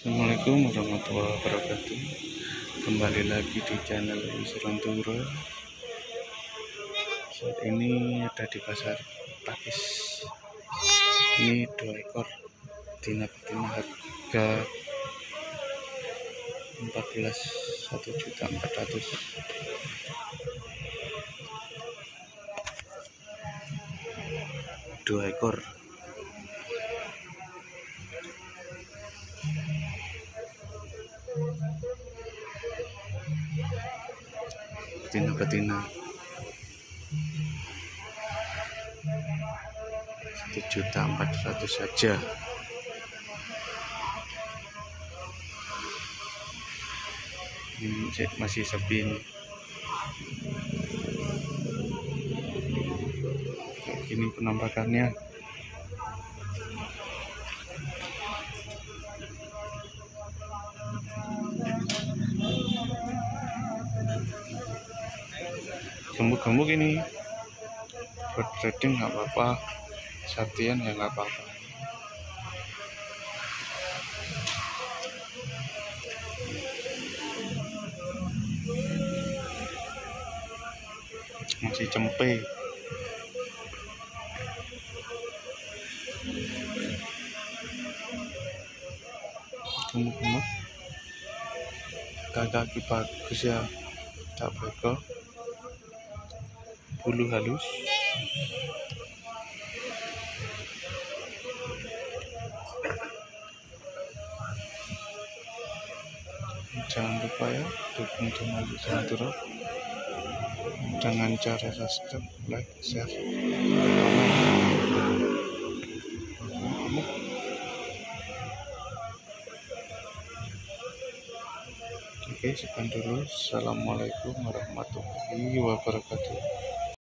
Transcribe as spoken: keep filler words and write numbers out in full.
Assalamualaikum warahmatullahi wabarakatuh. Kembali lagi di channel Wisranturo. Saat ini ada di pasar Pakis. Ini dua ekor betina betina harga empat belas satu juta empat ratus. Dua ekor. Betina-betina satu juta empat ratus saja. Ini masih sepi ini. Ini penampakannya. Gemuk-gemuk ini buat breeding nggak apa-apa, sapian ya nggak apa-apa. Masih cempe. Gemuk-gemuk, kaki bagus ya, tak bego, bulu halus. Jangan lupa ya dukung channel Wisranturo dengan cara subscribe, like, share, komen. Oke, sekian dulu. Assalamualaikum warahmatullahi wabarakatuh.